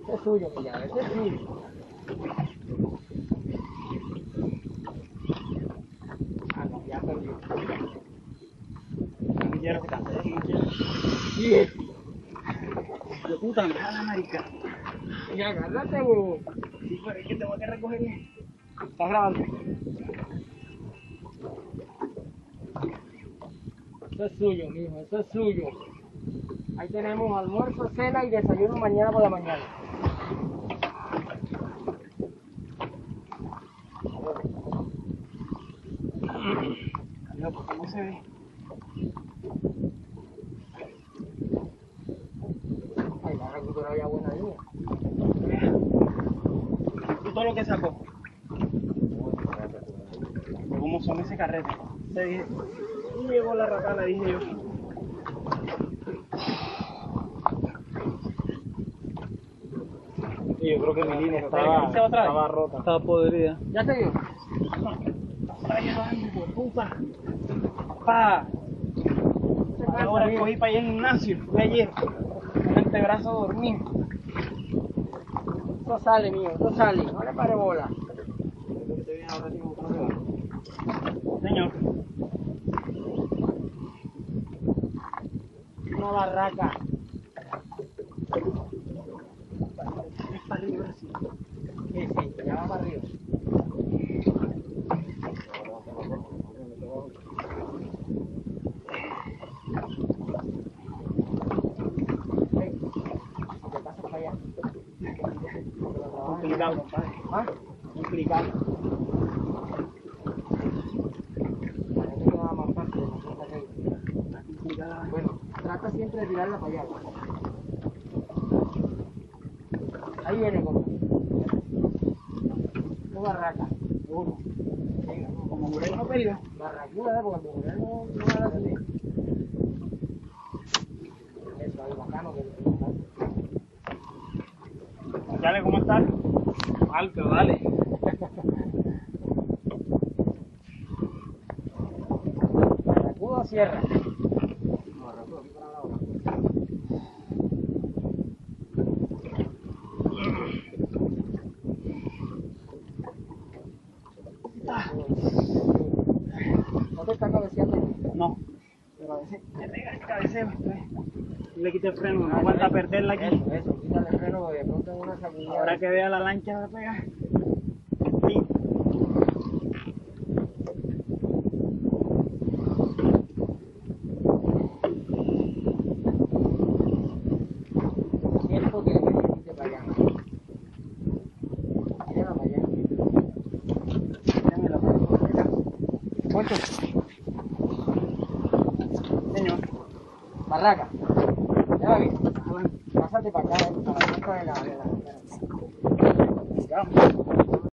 Es suyo, mi llave, es suyo. Ah, no, ya perdió. No quiero que cante, no quiero. Bien. De puta, me da la marica. Y agárrate, huevón. Sí, pero es que tengo que recoger. ¿Estás grabando? Eso es suyo, mijo, eso es suyo. Ahí tenemos almuerzo, cena y desayuno mañana por la mañana. Loco, ¿cómo se ve? Ay, la recuperación había buena línea. ¿Y todo lo que sacó? ¿Cómo son ese carrete? Se dije, y llegó la ratana, dije yo. Sí, yo creo que mi línea estaba rota. Estaba podrida. ¿Ya se vio? Está llevando, hijo de puta. Papá. Ahora cogí para allá al gimnasio. Fui ayer. El antebrazo dormido. Eso sale, mío, eso sale. No le pare bola. Señor. Una barraca. Está libre, sí. Sí, sí, ya va para arriba. Ven, te pasas para allá. Complicado, compadre. ¿Ah? Complicado. Para que queda más fácil, no se saca ahí. Complicado. Bueno, trata siempre de tirarla para allá. Ahí viene, compa. Una barraca. Uno. Venga, Como Murel no peleó. barracuda, porque el mujer no va a subir. Eso, ahí bacano que Dale, ¿cómo estás? Alca, vale. barracuda cierra. No te está cabeceando. No. Pero a veces me pega el cabeceo. Y le quité el freno, no aguanta perderla aquí. Eso, quítale el freno de pronto en una sacudida. Ahora que vea la lancha me pega. Sí. Siento que le metiste para allá. Llévala para allá. Démelo por acá. ¿Cuánto? Señor. Barraca. Ya va bien. Pásate para acá, para la punta de la